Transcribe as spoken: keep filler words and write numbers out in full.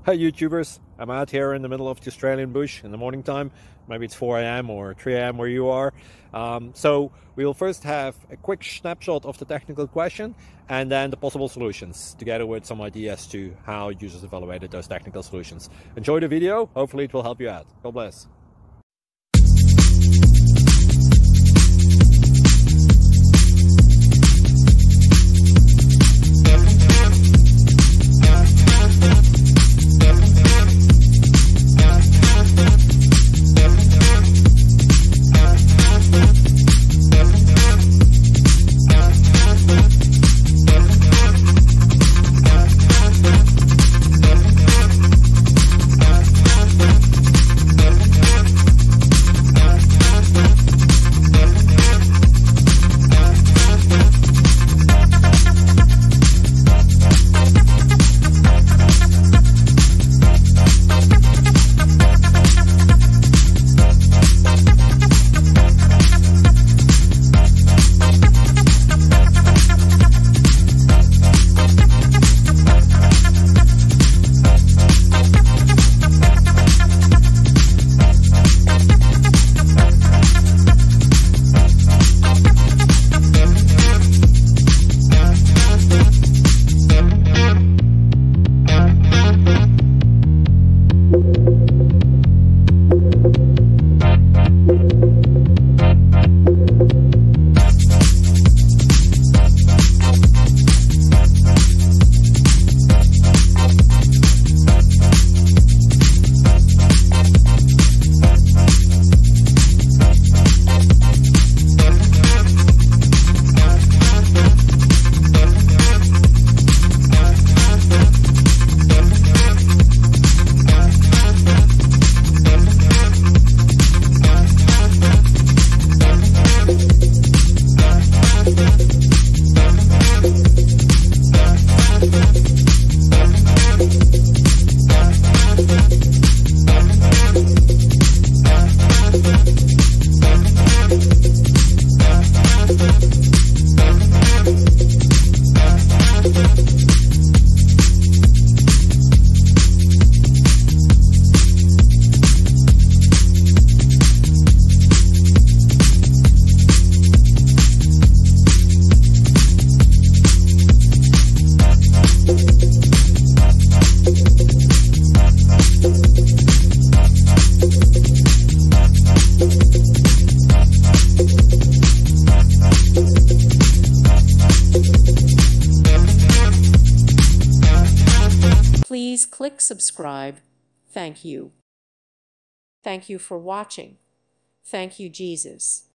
Hi YouTubers, I'm out here in the middle of the Australian bush in the morning time. Maybe it's four A M or three A M where you are. Um, so we'll first have a quick snapshot of the technical question and then the possible solutions, together with some ideas to how users evaluated those technical solutions. Enjoy the video, hopefully it will help you out. God bless. Please click subscribe. Thank you. Thank you for watching. Thank you, Jesus.